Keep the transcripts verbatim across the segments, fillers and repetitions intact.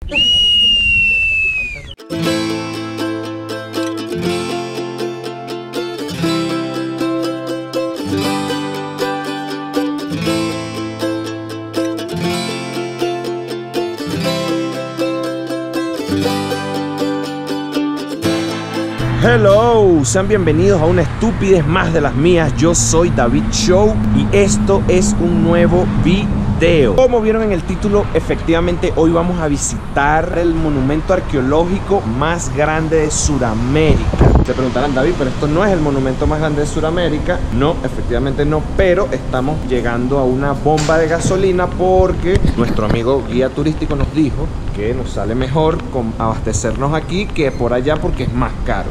Hello, sean bienvenidos a una estupidez más de las mías. Yo soy David Show y esto es un nuevo video. Como vieron en el título, efectivamente hoy vamos a visitar el monumento arqueológico más grande de Sudamérica. Se preguntarán, David, pero esto no es el monumento más grande de Sudamérica. No, efectivamente no, pero estamos llegando a una bomba de gasolina porque nuestro amigo guía turístico nos dijo que nos sale mejor con abastecernos aquí que por allá porque es más caro.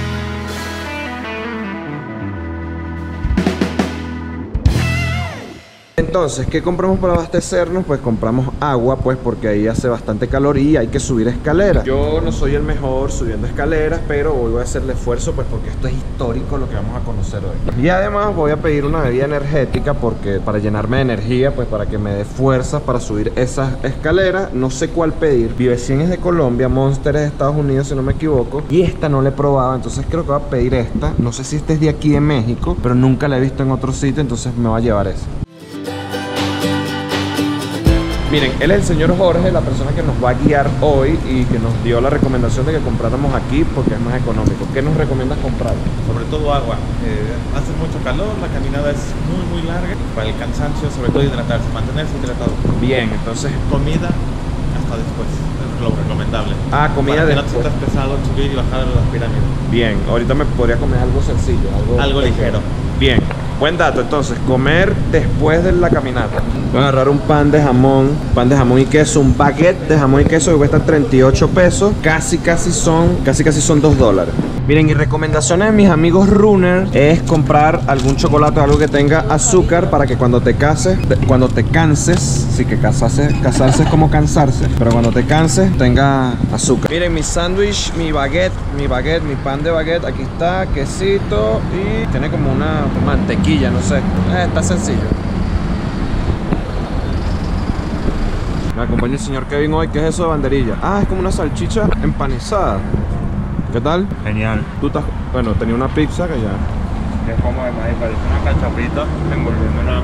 Entonces, ¿qué compramos para abastecernos? Pues compramos agua, pues porque ahí hace bastante calor y hay que subir escaleras. Yo no soy el mejor subiendo escaleras, pero hoy voy a hacer el esfuerzo, pues porque esto es histórico lo que vamos a conocer hoy. Y además voy a pedir una bebida energética porque para llenarme de energía, pues para que me dé fuerzas para subir esas escaleras. No sé cuál pedir. Vive cien es de Colombia, Monster es de Estados Unidos, si no me equivoco. Y esta no la he probado, entonces creo que voy a pedir esta. No sé si esta es de aquí de México, pero nunca la he visto en otro sitio, entonces me va a llevar esa. Miren, él es el señor Jorge, la persona que nos va a guiar hoy y que nos dio la recomendación de que compráramos aquí porque es más económico. ¿Qué nos recomiendas comprar? Sobre todo agua. Eh, hace mucho calor, la caminada es muy muy larga. Para el cansancio, sobre todo hidratarse, mantenerse hidratado. Bien, entonces... Comida hasta después, es lo recomendable. Ah, comida para que después. no te sientas pesado subir y bajar las pirámides. Bien, ahorita me podría comer algo sencillo. Algo, algo ligero. Bien. Buen dato, entonces, comer después de la caminata. Voy a agarrar un pan de jamón, pan de jamón y queso, un baguette de jamón y queso que cuesta treinta y ocho pesos. Casi, casi son, casi, casi son dos dólares. Miren, y recomendaciones de mis amigos runners es comprar algún chocolate o algo que tenga azúcar para que cuando te cases, cuando te canses, sí que casarse, casarse es como cansarse, pero cuando te canses tenga azúcar. Miren, mi sándwich, mi baguette, mi baguette, mi pan de baguette, aquí está, quesito y tiene como una mantequilla, no sé, eh, está sencillo. Me acompaña el señor Kevin hoy. ¿Qué es eso de banderilla? Ah, es como una salchicha empanizada. ¿Qué tal? Genial. Tú estás... Bueno, tenía una pizza que ya... Es como de maíz, parece una cachapita envolviendo una...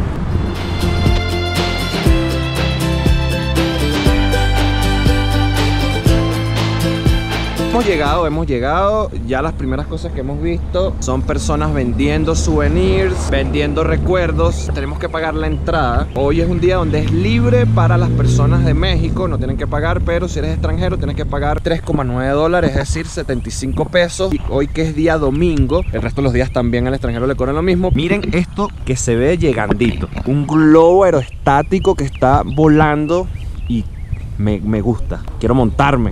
Hemos llegado, hemos llegado, ya las primeras cosas que hemos visto son personas vendiendo souvenirs, vendiendo recuerdos. Tenemos que pagar la entrada. Hoy es un día donde es libre para las personas de México, no tienen que pagar, pero si eres extranjero tienes que pagar tres coma nueve dólares, es decir, setenta y cinco pesos. Y hoy que es día domingo, el resto de los días también al extranjero le cobran lo mismo. Miren esto que se ve llegandito, un globo aerostático que está volando y me, me gusta, quiero montarme.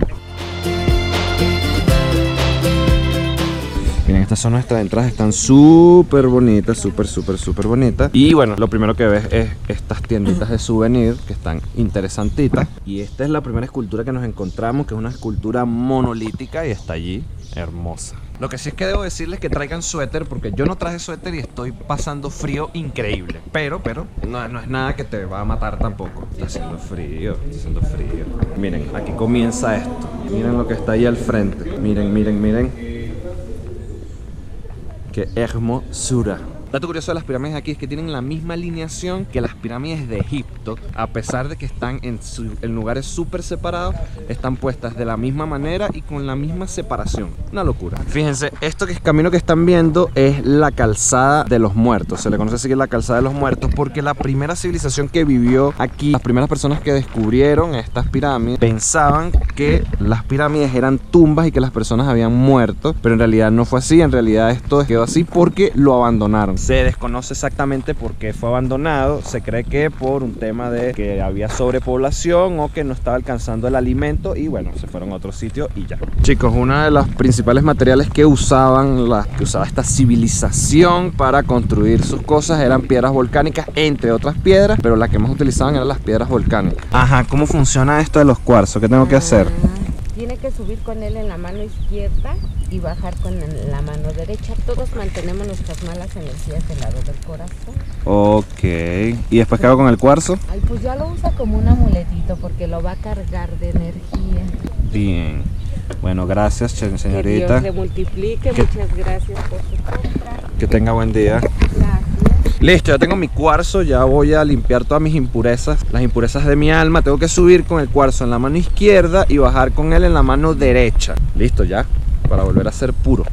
Miren, estas son nuestras entradas, están súper bonitas, súper, súper, súper bonitas. Y bueno, lo primero que ves es estas tienditas de souvenir que están interesantitas. Y esta es la primera escultura que nos encontramos, que es una escultura monolítica y está allí, hermosa. Lo que sí es que debo decirles que traigan suéter porque yo no traje suéter y estoy pasando frío increíble. Pero, pero, no, no es nada que te va a matar tampoco. Está haciendo frío, está haciendo frío. Miren, aquí comienza esto. Miren lo que está ahí al frente. Miren, miren, miren. ¡Qué hermosura! Dato curioso de las pirámides aquí es que tienen la misma alineación que las pirámides de Egipto. A pesar de que están en, su, en lugares súper separados, están puestas de la misma manera y con la misma separación. Una locura. Fíjense, esto que es camino que están viendo es la calzada de los muertos. Se le conoce así que la calzada de los muertos porque la primera civilización que vivió aquí, las primeras personas que descubrieron estas pirámides, pensaban que las pirámides eran tumbas y que las personas habían muerto, pero en realidad no fue así. En realidad esto quedó así porque lo abandonaron. Se desconoce exactamente por qué fue abandonado. Se cree que por un tema de que había sobrepoblación o que no estaba alcanzando el alimento y bueno, se fueron a otro sitio y ya. Chicos, uno de los principales materiales que usaban, la, que usaba esta civilización para construir sus cosas eran piedras volcánicas, entre otras piedras, pero las que más utilizaban eran las piedras volcánicas. Ajá, ¿cómo funciona esto de los cuarzos? ¿Qué tengo que hacer? Tiene que subir con él en la mano izquierda y bajar con la mano derecha. Todos mantenemos nuestras malas energías del lado del corazón. Ok. ¿Y después qué hago con el cuarzo? Ay, pues ya lo usa como un amuletito porque lo va a cargar de energía. Bien. Bueno, gracias, señorita. Que Dios le multiplique. Que... Muchas gracias por su compra. Que tenga buen día. Gracias. Listo, ya tengo mi cuarzo, ya voy a limpiar todas mis impurezas, las impurezas de mi alma. Tengo que subir con el cuarzo en la mano izquierda y bajar con él en la mano derecha. Listo ya, para volver a ser puro.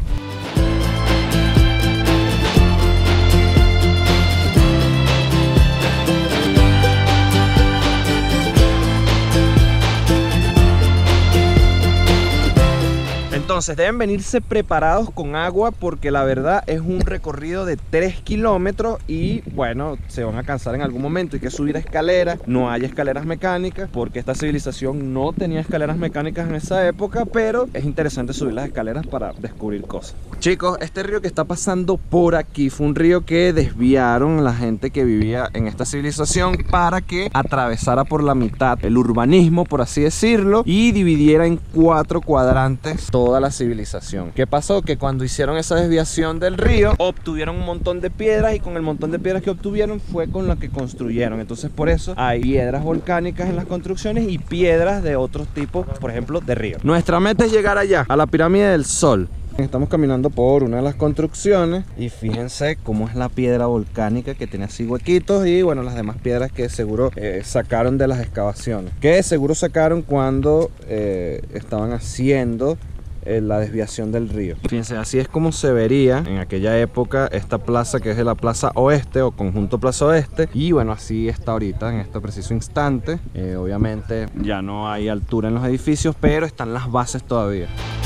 Entonces deben venirse preparados con agua porque la verdad es un recorrido de tres kilómetros y bueno, se van a cansar en algún momento. Hay que subir escaleras, no hay escaleras mecánicas porque esta civilización no tenía escaleras mecánicas en esa época, pero es interesante subir las escaleras para descubrir cosas. Chicos, este río que está pasando por aquí fue un río que desviaron la gente que vivía en esta civilización para que atravesara por la mitad el urbanismo, por así decirlo, y dividiera en cuatro cuadrantes toda la civilización. ¿Qué pasó? Que cuando hicieron esa desviación del río, obtuvieron un montón de piedras y con el montón de piedras que obtuvieron fue con lo que construyeron. Entonces por eso hay piedras volcánicas en las construcciones y piedras de otros tipos, por ejemplo de río. Nuestra meta es llegar allá, a la pirámide del Sol. Estamos caminando por una de las construcciones y fíjense cómo es la piedra volcánica que tiene así huequitos y bueno, las demás piedras que seguro eh, sacaron de las excavaciones, que seguro sacaron cuando eh, estaban haciendo eh, la desviación del río. Fíjense, así es como se vería en aquella época esta plaza, que es de la Plaza Oeste o Conjunto Plaza Oeste, y bueno, así está ahorita en este preciso instante. Eh, obviamente ya no hay altura en los edificios, pero están las bases todavía.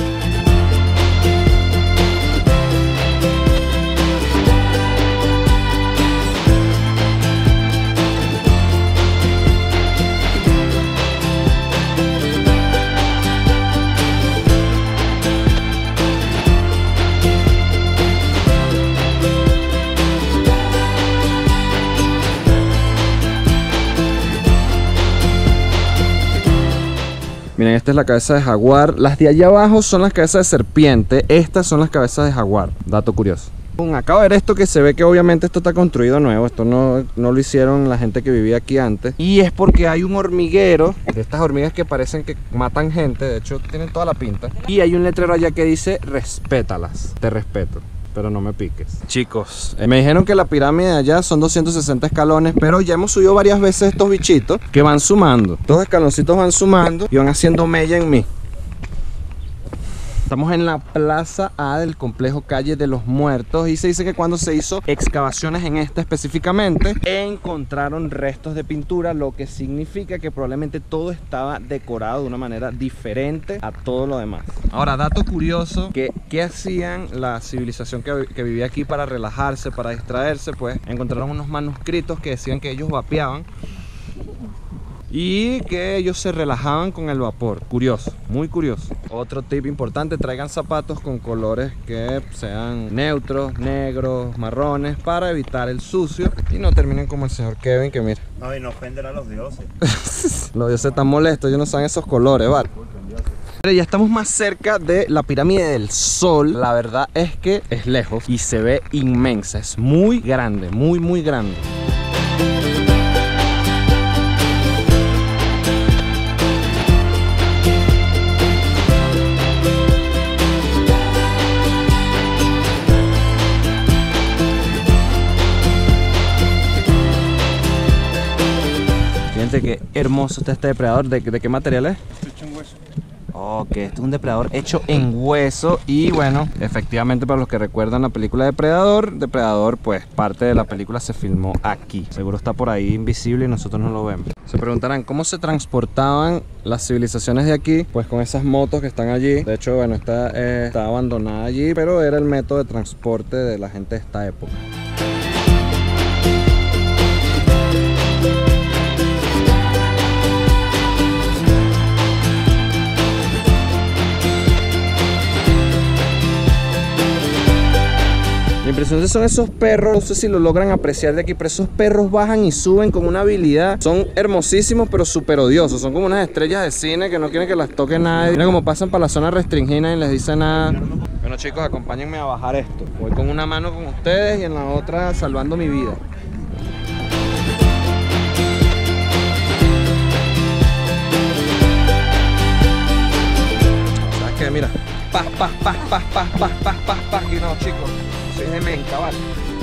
Miren, esta es la cabeza de jaguar. Las de allá abajo son las cabezas de serpiente. Estas son las cabezas de jaguar. Dato curioso. Acabo de ver esto, que se ve que obviamente esto está construido nuevo. Esto no, no lo hicieron la gente que vivía aquí antes. Y es porque hay un hormiguero de estas hormigas que parecen que matan gente. De hecho, tienen toda la pinta. Y hay un letrero allá que dice: respétalas. Te respeto, pero no me piques. Chicos, eh, me dijeron que la pirámide de allá son doscientos sesenta escalones, pero ya hemos subido varias veces estos bichitos que van sumando. Estos escaloncitos van sumando y van haciendo mella en mí. Estamos en la Plaza A del complejo Calle de los Muertos y se dice que cuando se hizo excavaciones en esta específicamente encontraron restos de pintura, lo que significa que probablemente todo estaba decorado de una manera diferente a todo lo demás. Ahora, dato curioso, que ¿qué hacían la civilización que, que vivía aquí para relajarse, para distraerse? Pues encontraron unos manuscritos que decían que ellos vapeaban y que ellos se relajaban con el vapor. Curioso, muy curioso. Otro tip importante: traigan zapatos con colores que sean neutros, negros, marrones, para evitar el sucio y no terminen como el señor Kevin, que mira. No, y no ofender a los dioses. Los dioses están molestos, ellos no saben esos colores, ¿vale? Ya estamos más cerca de la pirámide del Sol. La verdad es que es lejos y se ve inmensa, es muy grande, muy muy grande. Qué hermoso está este depredador. ¿De, de qué material es? Hecho en hueso. Ok, este es un depredador hecho en hueso. Y bueno, efectivamente, para los que recuerdan la película Depredador, Depredador, pues parte de la película se filmó aquí. Seguro está por ahí invisible y nosotros no lo vemos. Se preguntarán cómo se transportaban las civilizaciones de aquí. Pues con esas motos que están allí. De hecho, bueno, está, eh, está abandonada allí, pero era el método de transporte de la gente de esta época. La impresión son esos perros, no sé si lo logran apreciar de aquí, pero esos perros bajan y suben con una habilidad. Son hermosísimos, pero súper odiosos. Son como unas estrellas de cine que no quieren que las toque nadie. Mira cómo pasan para la zona restringida y les dice nada. Bueno, chicos, acompáñenme a bajar esto. Voy con una mano con ustedes y en la otra salvando mi vida. que, mira, pa, pa, pa, pa, pa, pa, pa, pa, pa, y no, chicos, soy de menca, vale.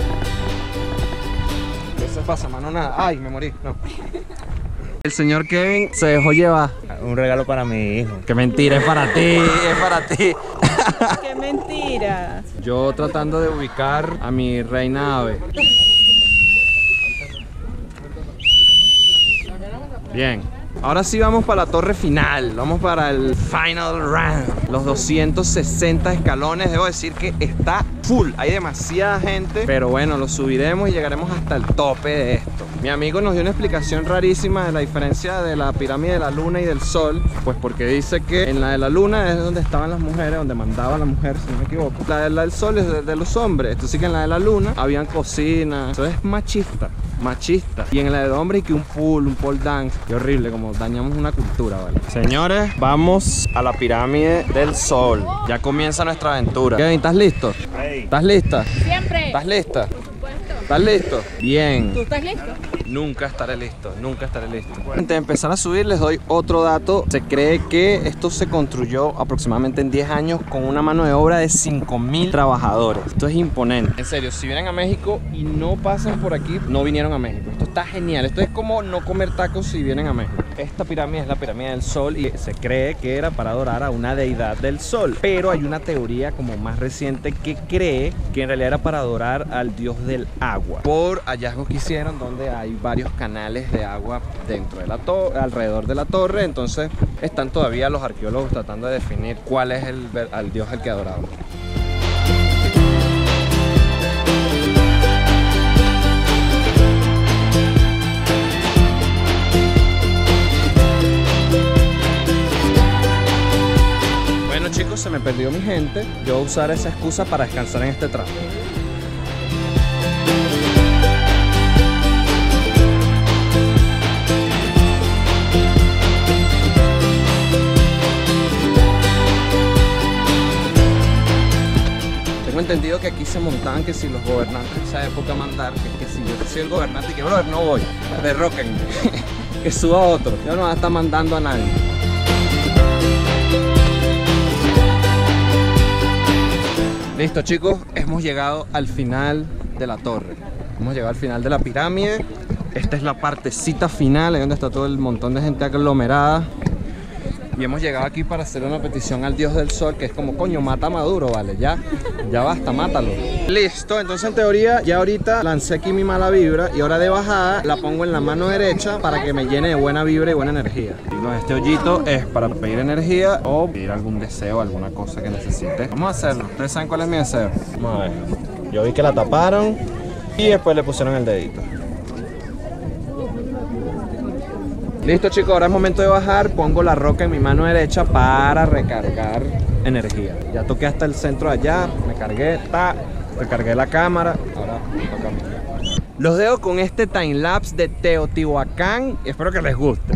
¿Qué se pasa, mano? Nada. Ay, me morí, no. El señor Kevin se dejó llevar. Un regalo para mi hijo. Qué mentira, es para ti, es para ti. ¡Qué mentira! Yo tratando de ubicar a mi reina ave. Bien. Ahora sí vamos para la torre final, vamos para el final round. Los doscientos sesenta escalones, debo decir que está full, hay demasiada gente, pero bueno, lo subiremos y llegaremos hasta el tope de esto. Mi amigo nos dio una explicación rarísima de la diferencia de la pirámide de la luna y del sol, pues porque dice que en la de la luna es donde estaban las mujeres, donde mandaba la mujer, si no me equivoco. La de la del sol es de, de los hombres, entonces que en la de la luna habían cocinas, eso es machista. Machista. Y en la de hombres y que un pool, un pole dance. Qué horrible, como dañamos una cultura, ¿vale? Señores, vamos a la pirámide del sol. Ya comienza nuestra aventura. Kevin, ¿estás listo? Hey. ¿Estás lista? Siempre. ¿Estás lista? Por supuesto. ¿Estás listo? Bien. ¿Tú estás listo? Nunca estaré listo, nunca estaré listo. Antes de empezar a subir les doy otro dato. Se cree que esto se construyó aproximadamente en diez años con una mano de obra de cinco mil trabajadores. Esto es imponente. En serio, si vienen a México y no pasan por aquí, no vinieron a México. Esto está genial. Esto es como no comer tacos si vienen a México. Esta pirámide es la pirámide del sol y se cree que era para adorar a una deidad del sol. Pero hay una teoría como más reciente que cree que en realidad era para adorar al dios del agua. Por hallazgos que hicieron donde hay varios canales de agua dentro de la torre, alrededor de la torre. Entonces están todavía los arqueólogos tratando de definir cuál es el, el dios al que adoraban. Bueno chicos, se me perdió mi gente. Yo voy a usar esa excusa para descansar en este tramo. Entendido que aquí se montaban que si los gobernantes de esa época mandar, que, que si yo soy el gobernante y que brother no voy, derróquenme, que suba otro, yo no voy a estar mandando a nadie. Listo chicos, hemos llegado al final de la torre, hemos llegado al final de la pirámide. Esta es la partecita final, ahí donde está todo el montón de gente aglomerada. Y hemos llegado aquí para hacer una petición al dios del sol, que es como, coño, mata a Maduro, vale, ya, ya basta, mátalo. Listo, entonces en teoría ya ahorita lancé aquí mi mala vibra y ahora de bajada la pongo en la mano derecha para que me llene de buena vibra y buena energía. Y este hoyito es para pedir energía o pedir algún deseo, alguna cosa que necesite. Vamos a hacerlo, ustedes saben cuál es mi deseo. Vamos a ver, yo vi que la taparon y después le pusieron el dedito. Listo chicos, ahora es momento de bajar, pongo la roca en mi mano derecha para recargar energía. Ya toqué hasta el centro de allá, me cargué, ta, recargué la cámara, ahora toca a mí. Los dejo con este timelapse de Teotihuacán, espero que les guste.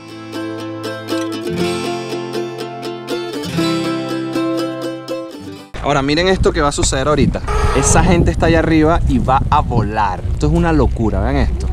Ahora miren esto que va a suceder ahorita. Esa gente está allá arriba y va a volar. Esto es una locura, vean esto.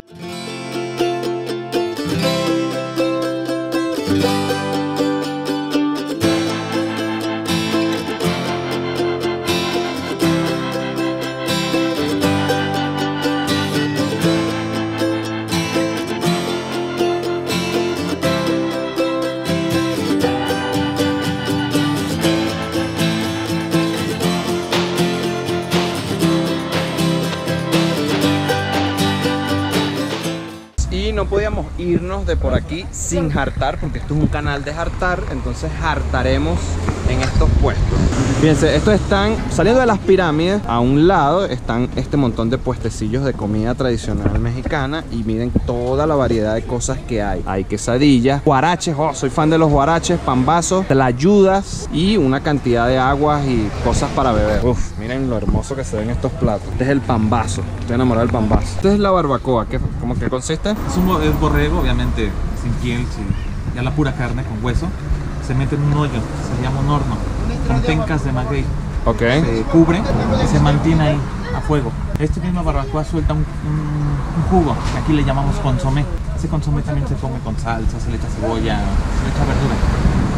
No podíamos irnos de por aquí sin jartar, porque esto es un canal de jartar, entonces jartaremos en estos puestos. Fíjense, estos están saliendo de las pirámides, a un lado están este montón de puestecillos de comida tradicional mexicana y miren toda la variedad de cosas que hay. Hay quesadillas, huaraches, oh, soy fan de los huaraches, pambazos, tlayudas y una cantidad de aguas y cosas para beber. Uf, miren lo hermoso que se ven estos platos. Este es el pambazo, estoy enamorado del pambazo. Esta es la barbacoa, ¿qué, ¿cómo que consiste? Es un es borrego, obviamente sin piel, sin, ya la pura carne con hueso. Se mete en un hoyo, se llama un horno, con pencas de maguey. Ok. Se cubre y se mantiene ahí a fuego. Este mismo barbacoa suelta un, un, un jugo, que aquí le llamamos consomé. Ese consomé también se come con salsa, se le echa cebolla, se le echa verdura.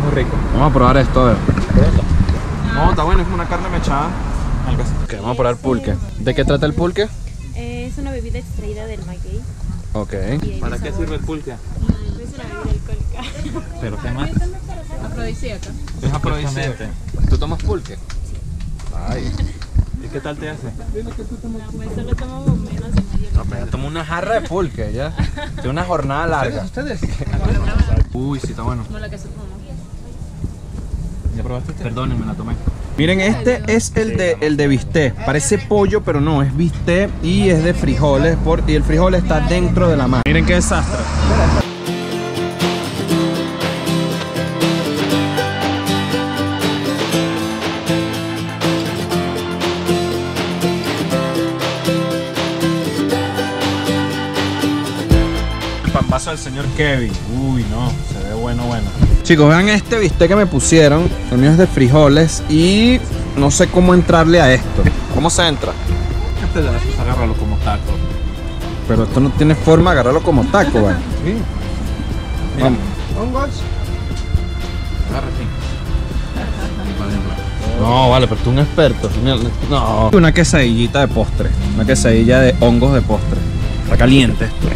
muy rico. Vamos a probar esto, a ver. No, está bueno, es como una carne mechada. Algo así. Ok, vamos a probar pulque. ¿De qué trata el pulque? Eh, es una bebida extraída del maguey. Ok. Y ¿Para de qué sabor. sirve el pulque? Es una bebida alcohólica. Pero qué más. Afrodisíaca. Es afrodisíaco. ¿Tú tomas pulque? Ay. ¿Y qué tal te hace? Pues solo tomamos menos de medio No, pero ya tomo una jarra de pulque, ya. Tiene una jornada larga. ¿Ustedes? Uy, sí, está bueno. como la que se toma. ¿Ya probaste este? Perdónenme, la tomé. Miren, este es el de, el de bistec. Parece pollo, pero no, es bistec y es de frijoles. Por, y el frijol está dentro de la masa. Miren qué desastre. El pampazo del señor Kevin. Uy, no, se ve bueno, bueno. Chicos, vean este bistec que me pusieron. El mío es de frijoles y no sé cómo entrarle a esto. ¿Cómo se entra? Este de esos, agárralo como taco. Pero esto no tiene forma de agarrarlo como taco, ¿vale? Sí. Vamos. Agarra así. No, vale, pero tú un experto. No. Una quesadillita de postre. Una quesadilla de hongos de postre. Está caliente esto.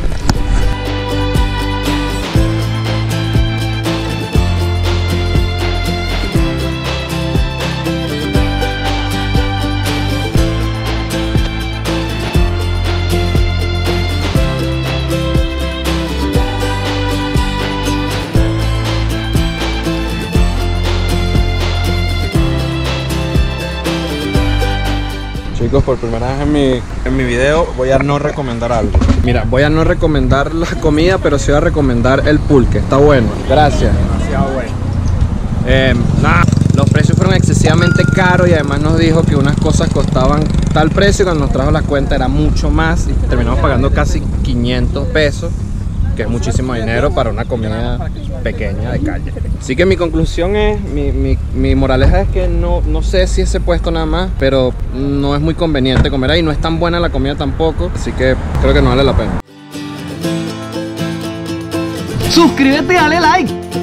Chicos, por primera vez en mi, en mi video voy a no recomendar algo. Mira, voy a no recomendar la comida, pero sí voy a recomendar el pulque. Está bueno. Gracias. Demasiado bueno. Eh, nada, los precios fueron excesivamente caros y además nos dijo que unas cosas costaban tal precio y cuando nos trajo la cuenta era mucho más y terminamos pagando casi quinientos pesos, que es muchísimo dinero para una comida pequeña de calle. Así que mi conclusión es, mi, mi, mi moraleja es que no, no sé si ese puesto nada más, pero no es muy conveniente comer ahí, no es tan buena la comida tampoco, así que creo que no vale la pena. Suscríbete y dale like.